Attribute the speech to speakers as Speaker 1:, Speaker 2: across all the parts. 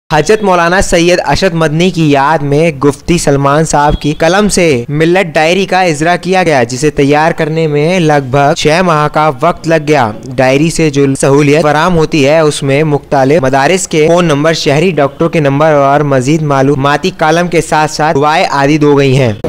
Speaker 1: حضرت مولانا سید ارشد مدنی کی یاد میں مفتی سلمان صاحب کی قلم سے ملت ڈائری کا اجرا کیا گیا، جسے تیار کرنے میں لگ بھگ 6 ماہ کا وقت لگ گیا۔ ڈائری سے جو سہولیت فراہم ہوتی ہے اس میں مختلف مدارس کے فون نمبر، شہری ڈاکٹر کے نمبر اور مزید معلوماتی کالم کے ساتھ ساتھ دعائیں عدد ہو گئی ہیں۔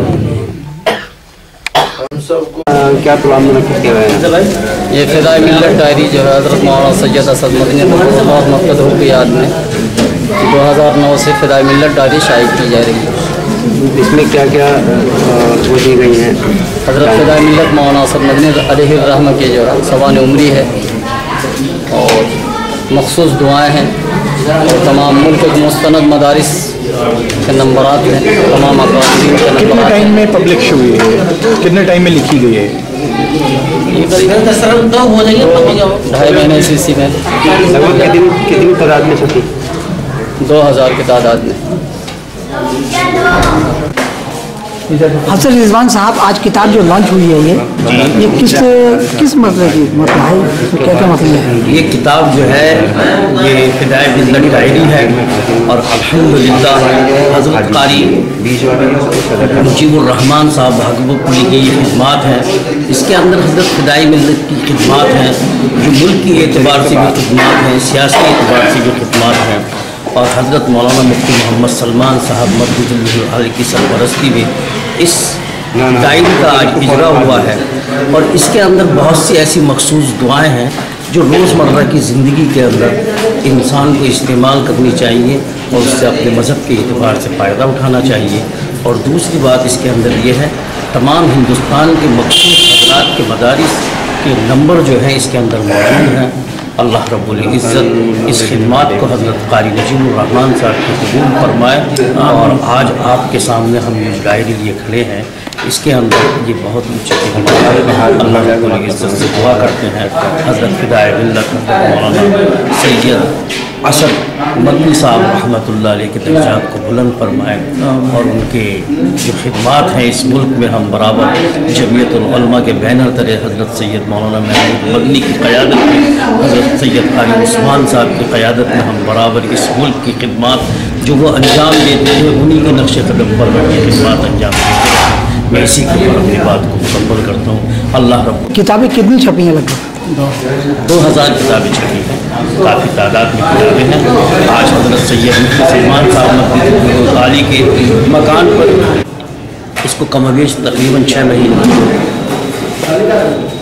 Speaker 2: کیا پلان منعقد کیا گیا ہے؟
Speaker 3: یہ فدائے ملت ڈائری جو ہے حضرت مولانا سید ارشد مدنی مقدسہ کی یاد میں 2009 سے فدائے ملت ڈائری شائع کی جا رہی ہے۔
Speaker 2: اس میں کیا کیا وہ دی گئی ہیں؟
Speaker 3: حضرت فدائے ملت مولانا ارشد مدنی علیہ الرحمہ کے جو ہے سوانح عمری ہے اور مخصوص دعائیں ہیں اور تمام ملک کے مستند مدارس کے نمبرات ہیں، تمام اکادمین کے نمبرات۔
Speaker 4: کتنے ٹائم میں پبلش ہوئی ہے؟ کتنے ٹائم میں لکھی گئی ہے؟
Speaker 3: 2.5 مہینے سی میں
Speaker 2: کتنی تعداد میں چھپی؟
Speaker 3: 2000 کی تعداد میں۔
Speaker 5: حضرت رضوان صاحب، آج کتاب جو لانچ ہوئی ہے یہ کس مسئلے کی مطلب ہے؟ کیا کیا مطلب ہے؟
Speaker 6: یہ کتاب جو ہے یہ فدائے ملت ڈائری ہے اور الحمدللہ حضرت قاری مجیب الرحمان صاحب بھاگوت پوری کی یہ خدمات ہیں۔ اس کے اندر حضرت فدائے ملت کی خدمات ہیں جو ملکی اعتبار سے بھی خدمات ہیں، سیاسی اعتبار سے بھی خدمات ہیں، اور حضرت مولانا مفتی محمد سلمان صاحب مدد اللہ علیہ کی سرپرستی میں اس ڈائری کا آج اجرا ہوا ہے۔ اور اس کے اندر بہت سی ایسی مخصوص دعائیں ہیں جو روزمرہ کی زندگی کے اندر انسان کو استعمال کرنی چاہیے اور اس سے اپنے مذہب کے اعتبار سے فائدہ اٹھانا چاہیے۔ اور دوسری بات اس کے اندر یہ ہے، تمام ہندوستان کے مخصوص حضرات کے مدارس کے نمبر جو ہیں اس کے اندر موجود ہیں۔ اللہ رب العزت اس خدمات کو حضرت قاری مجیب الرحمان صاحب کو قبول فرمائے، اور آج آپ کے سامنے ہم یہ ڈائری لیے کھڑے ہیں، اس کے اندر یہ بہت اونچے اللہ رب العزت سے دعا کرتے ہیں حضرت فدائے ملت مولانا سید ارشد مدنی صاحب رحمۃ اللہ علیہ کے درجات کو بلند فرمائے، اور ان کے جو خدمات ہیں اس ملک میں ہم برابر جمعیت العلماء کے بینر تلے حضرت سید مولانا محمود مدنی کی قیادت میں، حضرت سید قاری عثمان صاحب کی قیادت میں ہم برابر اس ملک کی خدمات جو وہ انجام دیتے ہیں انہی کے نقش قدم پر یہ خدمات انجام دیتے ہیں۔ میں اسی کے اوپر اپنی بات کو مکمل کرتا ہوں۔ اللہ رب
Speaker 5: کتابیں کتنی چھپی ہیں؟ لگ بھگ
Speaker 6: 2000 کتابیں چھپی ہیں، کافی تعداد میں کتابیں ہیں۔ آج حضرت سید مفتی سلمان صاحب مدد عالی کے مکان پر اس کو کم و بیش تقریباً 6 مہینے